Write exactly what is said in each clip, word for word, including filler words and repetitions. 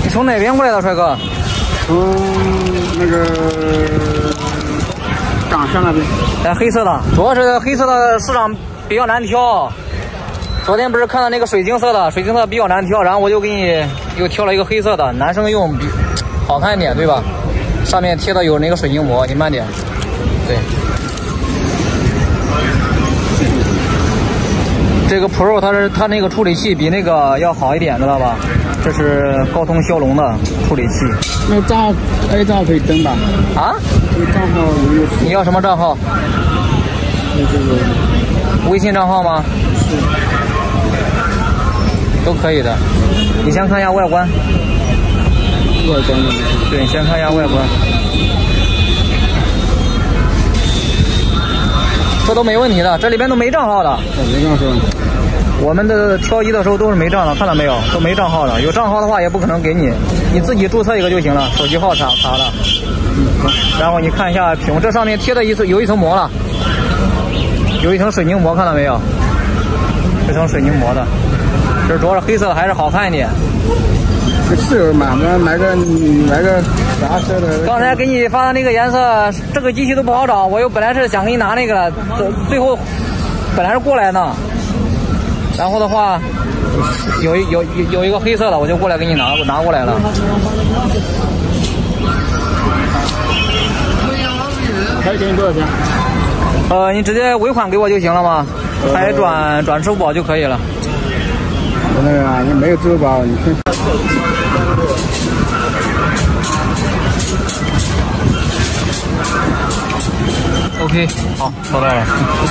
你从哪边过来的，帅哥？ 从那个港巷那边。 哎，黑色的，主要是黑色的市场比较难挑。昨天不是看到那个水晶色的，水晶色比较难挑，然后我就给你又挑了一个黑色的，男生用比好看一点，对吧？上面贴的有那个水晶膜，你慢点。对。这个 Pro 它是它那个处理器比那个要好一点，知道吧？这是高通骁龙的处理器。 那个账号 A 账号可以登吧？ 啊？ 这个账号有没有？ 你要什么账号？ 那这个微信账号吗？ 是。 都可以的。你先看一下外观。 外观的。 对，先看一下外观。这都没问题的，这里边都没账号的。 哦，没账号。 我们的挑机的时候都是没账的，看到没有？都没账号的。有账号的话也不可能给你，你自己注册一个就行了，手机号啥啥的。 嗯，好。 然后你看一下屏幕，这上面贴的一层有一层膜了，有一层水凝膜，看到没有？这层水凝膜的，这主要是黑色还是好看一点。 这是有买吗？买个买个啥色的？ 刚才给你发的那个颜色，这个机器都不好找。我又本来是想给你拿那个了，最后本来是过来呢。然后的话，有有有有一个黑色的，我就过来给你拿拿过来了。 还给你多少钱？ 呃，你直接尾款给我就行了吗？还转转支付宝就可以了。 我那个啊，你没有支付宝，你看。 OK， 好，收到了。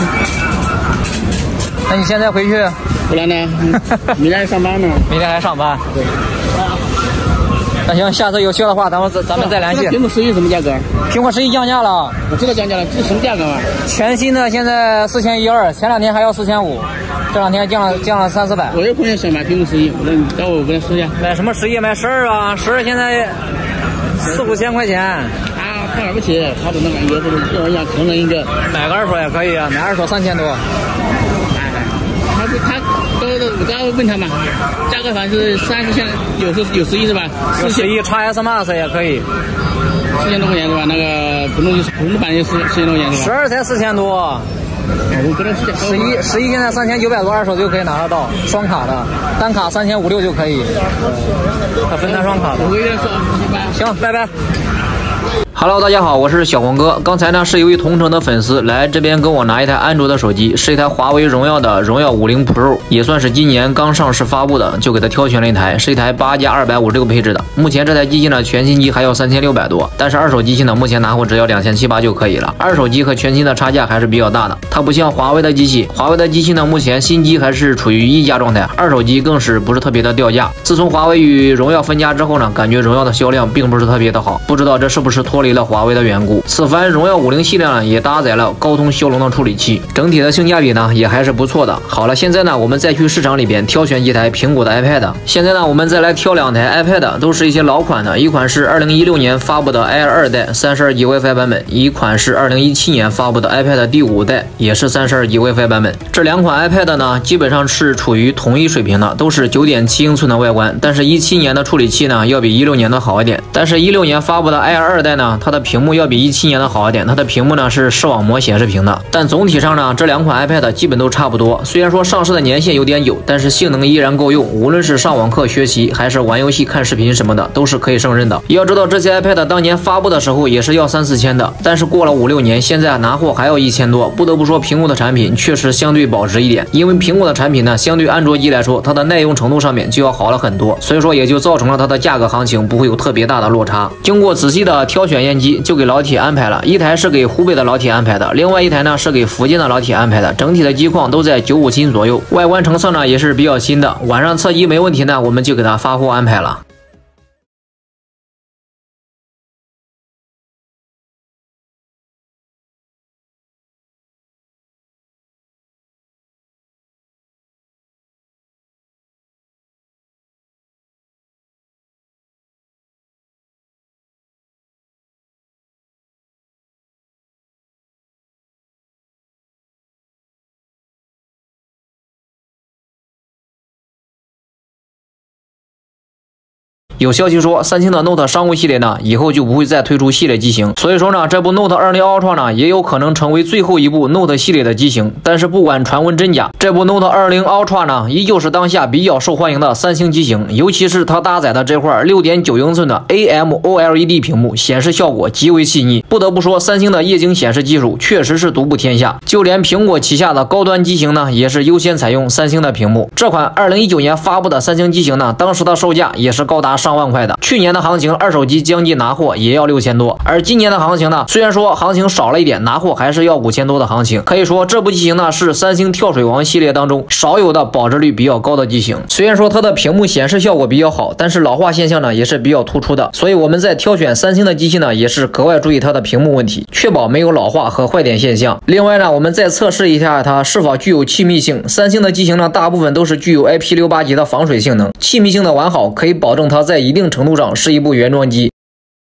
那你现在回去？ 不然呢？明天还上班呢。 明天还上班？ 对。 那行，下次有需要的话，咱们咱们再联系。 苹果十一什么价格？ 苹果十一降价了。 我知道降价了，这是什么价格嘛？ 全新的现在四千一二，前两天还要四千五，这两天降了降了三四百。 我有朋友想买苹果十一，我说你待会我跟他说一下。 买什么十一？买十二啊，十二现在四五千块钱。 他买不起，他的那个也是跟我一样穷人一个。 买个二手也可以啊，买二手三千多。 他是他都我刚刚问他嘛，价格反正是三十千，有时有十一是吧？ 有十一 X S Max 也可以， 四千多块钱是吧？那个普通普通版就四四千多块钱是吧？ 十二才四千多。 我跟他十一十一现在三千九百多，二手就可以拿得到，双卡的，单卡三千五六就可以。它分单双卡的。 我跟他说， 行，拜拜。Hello， 大家好，我是小黄哥。刚才呢是有一同城的粉丝来这边跟我拿一台安卓的手机，是一台华为荣耀的荣耀五零 Pro， 也算是今年刚上市发布的，就给他挑选了一台，是一台八加二百五十六配置的。目前这台机器呢全新机还要三千六百多，但是二手机器呢目前拿货只要两千七百八就可以了。二手机和全新的差价还是比较大的，它不像华为的机器，华为的机器呢目前新机还是处于溢价状态，二手机更是不是特别的掉价。自从华为与荣耀分家之后呢，感觉荣耀的销量并不是特别的好，不知道这是不是脱离了华为的缘故。此番荣耀五零系列呢也搭载了高通骁龙的处理器，整体的性价比呢也还是不错的。好了，现在呢我们再去市场里边挑选几台苹果的 iPad。现在呢我们再来挑两台 iPad， 都是一些老款的，一款是二零一六年发布的 Air 二代三十二 G WiFi 版本，一款是二零一七年发布的 iPad 第五代，也是三十二 G WiFi 版本。这两款 iPad 呢基本上是处于同一水平的，都是 九点七英寸的外观，但是一七年的处理器呢要比一六年的好一点。但是一六年发布的 Air 二代呢，它的屏幕要比一七年的好一点，它的屏幕呢是视网膜显示屏的。但总体上呢，这两款 iPad 基本都差不多。虽然说上市的年限有点久，但是性能依然够用，无论是上网课学习，还是玩游戏、看视频什么的，都是可以胜任的。要知道这些 iPad 当年发布的时候也是要三四千的，但是过了五六年，现在拿货还要一千多。不得不说，苹果的产品确实相对保值一点，因为苹果的产品呢，相对安卓机来说，它的耐用程度上面就要好了很多，所以说也就造成了它的价格行情不会有特别大的落差。经过仔细的挑选验机，就给老铁安排了一台是给湖北的老铁安排的，另外一台呢是给福建的老铁安排的，整体的机况都在九五新左右，外观成色呢也是比较新的。晚上测机没问题呢，我们就给它发货安排了。 有消息说，三星的 Note 商务系列呢，以后就不会再推出系列机型。所以说呢，这部 Note 二十 Ultra 呢，也有可能成为最后一部 Note 系列的机型。但是不管传闻真假，这部 Note 二十 Ultra 呢，依旧是当下比较受欢迎的三星机型，尤其是它搭载的这块 六点九英寸的 A M O L E D 屏幕，显示效果极为细腻。不得不说，三星的液晶显示技术确实是独步天下，就连苹果旗下的高端机型呢，也是优先采用三星的屏幕。这款二零一九年发布的三星机型呢，当时的售价也是高达上万块的。去年的行情，二手机将近拿货也要六千多，而今年的行情呢，虽然说行情少了一点，拿货还是要五千多的行情。可以说，这部机型呢是三星跳水王系列当中少有的保值率比较高的机型。虽然说它的屏幕显示效果比较好，但是老化现象呢也是比较突出的。所以我们在挑选三星的机器呢，也是格外注意它的屏幕问题，确保没有老化和坏点现象。另外呢，我们再测试一下它是否具有气密性。三星的机型呢，大部分都是具有 I P 六八级的防水性能，气密性的完好，可以保证它在一定程度上是一部原装机。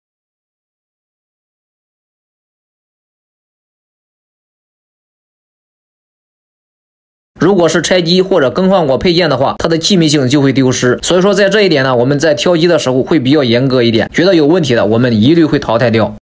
如果是拆机或者更换过配件的话，它的气密性就会丢失。所以说在这一点呢，我们在挑机的时候会比较严格一点，觉得有问题的我们一律会淘汰掉。